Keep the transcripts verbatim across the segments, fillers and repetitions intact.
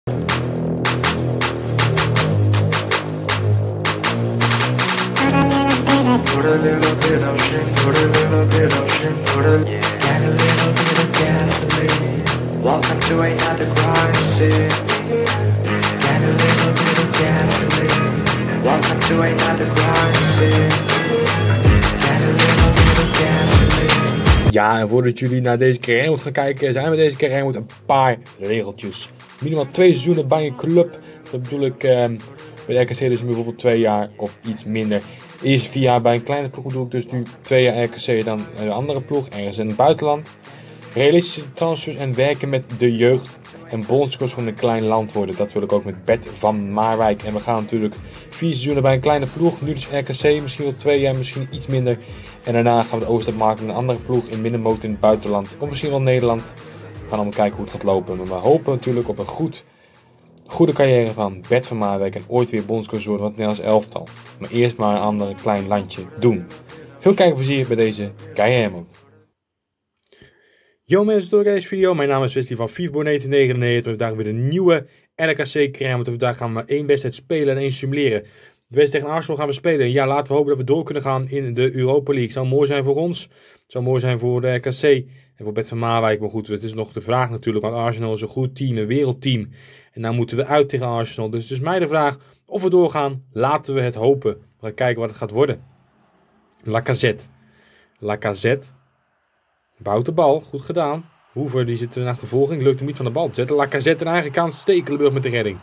Put a little bit of shit, put a little bit of shit, put a yeah. And a little bit of gasoline. Welcome to another crime scene. And a little bit of gasoline. Welcome to another crime scene. And a little bit of gasoline. Ja, en voordat jullie naar deze carrière gaan kijken, zijn we deze carrière met een paar regeltjes. Minimaal twee seizoenen bij een club. Dat bedoel ik eh, bij R K C dus bijvoorbeeld twee jaar of iets minder. Eerst vier jaar bij een kleine ploeg bedoel ik dus nu twee jaar R K C, dan een andere ploeg, ergens in het buitenland. Realistische transfers en werken met de jeugd. En bondscoach van een klein land worden. Dat wil ik ook met Bert van Marwijk. En we gaan natuurlijk vier seizoenen bij een kleine ploeg. Nu dus R K C, misschien wel twee jaar, misschien iets minder. En daarna gaan we de overstap maken naar een andere ploeg in middenmoot in het buitenland. Of misschien wel Nederland. We gaan allemaal kijken hoe het gaat lopen. Maar we hopen natuurlijk op een goed, goede carrière van Bert van Marwijk. En ooit weer bondscoach worden van het Nederlands elftal. Maar eerst maar een ander klein landje doen. Veel kijkplezier bij deze carrière mode. Yo mensen, door deze video. Mijn naam is Wesley van FIFA negenennegentig. We vandaag weer een nieuwe R K C carrière. Vandaag gaan we maar één wedstrijd spelen en één simuleren. De wedstrijd tegen Arsenal gaan we spelen. Ja, laten we hopen dat we door kunnen gaan in de Europa League. Het zou mooi zijn voor ons. Het zou mooi zijn voor de R K C en voor Bert van Marwijk. Maar goed, het is nog de vraag natuurlijk. Want Arsenal is een goed team, een wereldteam. En nou moeten we uit tegen Arsenal. Dus het is mij de vraag of we doorgaan. Laten we het hopen. We gaan kijken wat het gaat worden. Lacazette. Lacazette. Bouwt de bal. Goed gedaan. Hoever die zit in achtervolging. Lukt hem niet van de bal te zetten. Lacazette aan eigen kant. Stekelenburg met de redding.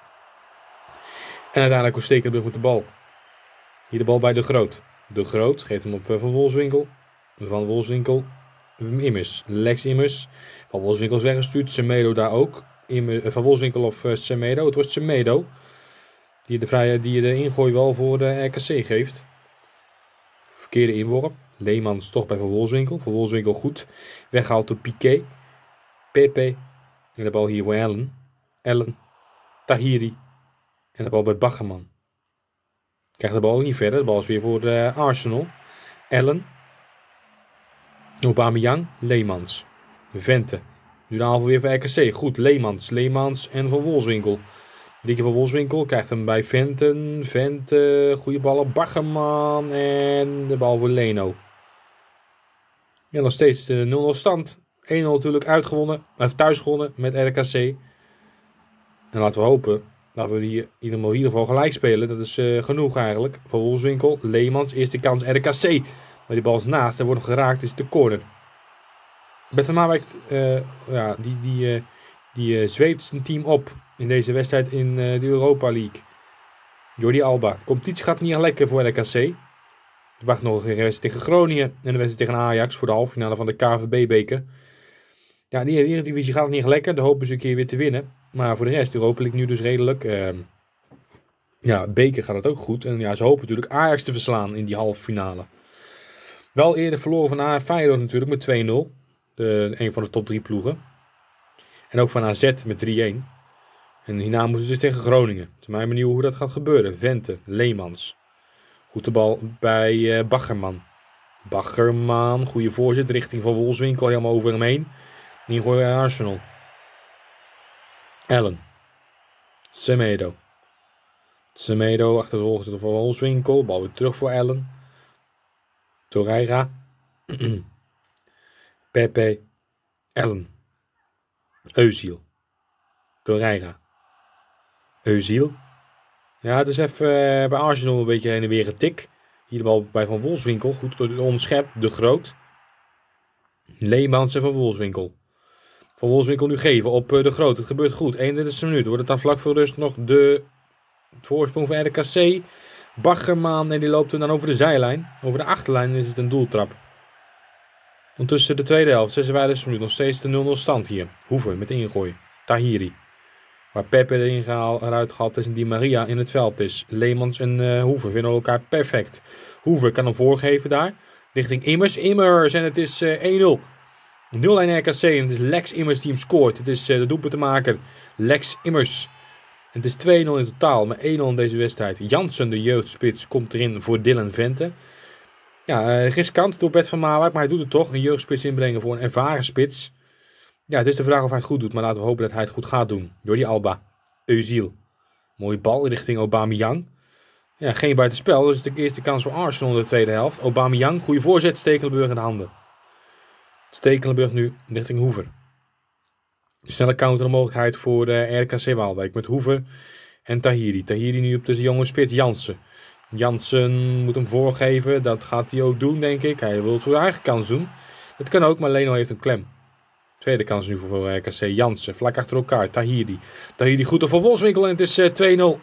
En uiteindelijk ook Stekelenburg met de bal. Hier de bal bij De Groot. De Groot geeft hem op uh, Van Wolfswinkel. Van Wolfswinkel. Immers. Lex Immers. Van Wolfswinkel is weggestuurd. Semedo daar ook. Immer, uh, Van Wolfswinkel of uh, Semedo. Het wordt Semedo. Die de, vrije, die de ingooi wel voor de R K C geeft. Verkeerde inworp. Leemans toch bij Van Wolfswinkel. Van Wolfswinkel goed. Weggehaald door Piqué. Pepe. En de bal hier voor Allen. Allen. Tahiri. En de bal bij Baggerman. Krijgt de bal ook niet verder. De bal is weer voor de Arsenal. Allen. Aubameyang. Leemans. Vente. Nu de aanval weer voor R K C. Goed. Leemans. Leemans en Van Wolfswinkel. Drie keer Van Wolfswinkel. Krijgt hem bij Venten. Vente. Goede bal op Baggerman. En de bal voor Leno. Ja, nog steeds de nul nul stand. één nul natuurlijk uitgewonnen. Of thuis gewonnen met R K C. En laten we hopen dat we hier in ieder geval gelijk spelen. Dat is uh, genoeg eigenlijk. Van Wolfswinkel. Leemans. Eerste kans R K C. Maar die bal is naast. Er wordt nog geraakt. Is de corner. Bert van Marwijk. Uh, ja, die, die, uh, die uh, zweept zijn team op. In deze wedstrijd in uh, de Europa League. Jordi Alba. De competitie gaat niet echt lekker voor R K C. Er wacht nog een wedstrijd tegen Groningen. En een wedstrijd tegen Ajax. Voor de halve finale van de K V B-beker. Ja, die Eredivisie gaat niet echt lekker. Daar hopen ze een keer weer te winnen. Maar voor de rest, Europa League nu dus redelijk. Uh, ja, beker gaat het ook goed. En ja, ze hopen natuurlijk Ajax te verslaan in die halve finale. Wel eerder verloren van Feyenoord natuurlijk met twee nul. De, een van de top drie ploegen. En ook van A Z met drie-een. En hierna moeten ze dus tegen Groningen. Het is mij benieuwd hoe dat gaat gebeuren. Vente, Leemans. Goed de bal bij uh, Baggerman. Baggerman, goede voorzet richting Van Wolfswinkel. Helemaal over hem heen. Die gooien bij Arsenal. Allen. Semedo. Semedo achtervolgt door Van Wolfswinkel. Bal weer terug voor Allen. Torreira. Pepe. Allen. Özil. Torreira. Özil. Ja, het is even uh, bij Arsenal een beetje heen en weer getik. Hier de bal bij Van Wolfswinkel. Goed onderschept. De Groot. Leemans en Van Wolfswinkel. Van Wolfswinkel nu geven op uh, De Groot. Het gebeurt goed. eenendertigste minuut. Wordt het dan vlak voor rust nog de voorsprong van R K C. Baggerman en die loopt hem dan over de zijlijn. Over de achterlijn is het een doeltrap. Ondertussen de tweede helft. zesenvijftigste minuut. Nog steeds de nul nul stand hier. Hoeven met de ingooi. Tahiri. Waar Pepe erin gehaald, eruit gehaald is en Di Maria in het veld is. Leemans en uh, Hoever vinden elkaar perfect. Hoever kan hem voorgeven daar. Richting Immers. Immers en het is uh, één nul. nul-een R K C en het is Lex Immers die hem scoort. Het is uh, de doelpunt te maken. Lex Immers. Het is twee nul in totaal, maar één nul in deze wedstrijd. Jansen, de jeugdspits, komt erin voor Dylan Vente. Ja, uh, riskant door Bert van Marwijk, maar hij doet het toch. Een jeugdspits inbrengen voor een ervaren spits. Ja, het is de vraag of hij het goed doet, maar laten we hopen dat hij het goed gaat doen. Jordi Alba. Özil. Mooie bal richting Aubameyang. Ja, geen buitenspel. Dus de eerste kans voor Arsenal in de tweede helft. Aubameyang, goede voorzet. Stekelenburg in de handen. Stekelenburg nu richting Hoever. Snelle countermogelijkheid voor uh, R K C Waalwijk. Met Hoever en Tahiri. Tahiri nu op de jonge spits Jansen. Jansen moet hem voorgeven. Dat gaat hij ook doen, denk ik. Hij wil het voor de eigen kans doen. Dat kan ook, maar Leno heeft een klem. Tweede kans nu voor R K C. Jansen, vlak achter elkaar. Tahiri. Tahiri goed op Van Wolfswinkel en het is uh, twee nul.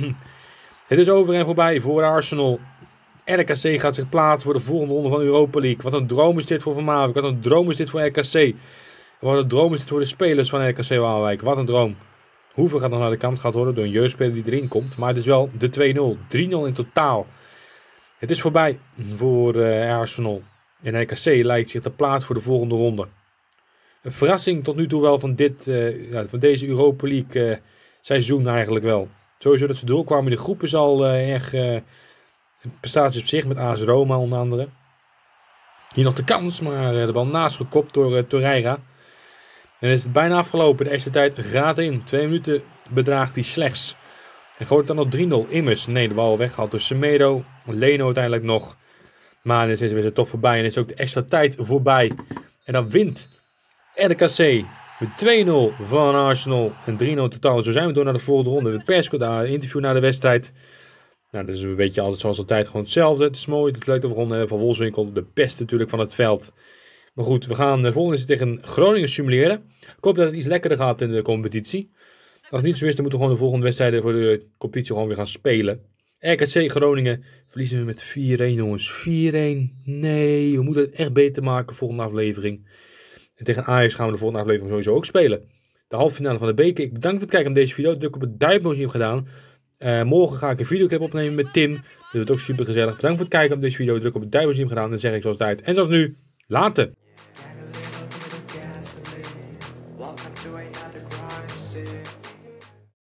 Het is over en voorbij voor Arsenal. R K C gaat zich plaatsen voor de volgende ronde van Europa League. Wat een droom is dit voor Van Maverick. Wat een droom is dit voor R K C. Wat een droom is dit voor de spelers van R K C Waalwijk. Wat een droom. Hoeveel gaat nog naar de kant gaat worden door een jeugdspeler die erin komt. Maar het is wel de twee nul. drie nul in totaal. Het is voorbij voor uh, Arsenal. En R K C lijkt zich te plaatsen voor de volgende ronde. Een verrassing tot nu toe wel van, dit, uh, ja, van deze Europa League uh, seizoen eigenlijk wel. Sowieso dat ze doorkwamen in de groep is al uh, erg uh, een prestatie op zich met A S Roma onder andere. Hier nog de kans, maar uh, de bal naast gekopt door uh, Torreira. En dan is het bijna afgelopen. De extra tijd gaat in. Twee minuten bedraagt hij slechts. En gooit het dan nog drie nul. Immers, nee, de bal weggehaald door Semedo. Leno uiteindelijk nog. Maar dan is het weer toch voorbij. En is ook de extra tijd voorbij. En dan wint R K C met twee nul van Arsenal. En drie nul totaal. Zo zijn we door naar de volgende ronde. De persco, interview na de wedstrijd. Nou, dat is een beetje altijd zoals altijd gewoon hetzelfde. Het is mooi, het is leuk dat we gewonnen hebben van Wolfswinkel. De beste natuurlijk van het veld. Maar goed, we gaan de volgende tegen Groningen simuleren. Ik hoop dat het iets lekkerder gaat in de competitie. Als het niet zo is, dan moeten we gewoon de volgende wedstrijden voor de competitie gewoon weer gaan spelen. R K C Groningen verliezen we met vier een, jongens. vier een. Nee, we moeten het echt beter maken volgende aflevering. En tegen Ajax gaan we de volgende aflevering sowieso ook spelen. De halve finale van de beker. Ik bedank voor het kijken naar deze video. Druk op het duimpje als je hem gedaan. Uh, morgen ga ik een videoclip opnemen met Tim. Dat wordt ook super gezellig. Bedankt voor het kijken op deze video. Druk op het duimpje als je hem gedaan. En dan zeg ik zoals het uit. En zoals nu, later. Welcome to another crisis.